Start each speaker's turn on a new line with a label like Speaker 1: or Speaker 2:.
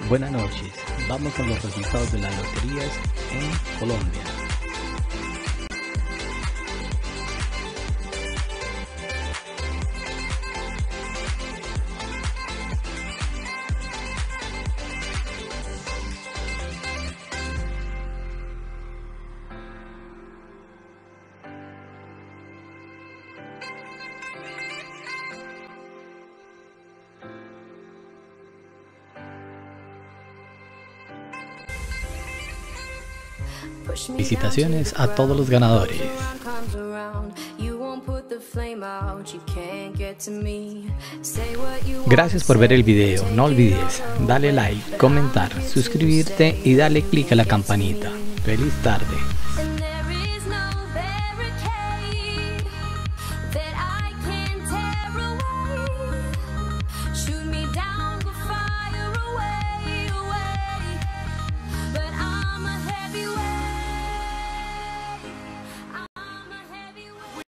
Speaker 1: Buenas noches, vamos con los resultados de las loterías en Colombia. Felicitaciones a todos los ganadores. Gracias por ver el video, no olvides darle like, comentar, suscribirte y darle click a la campanita. Feliz tarde.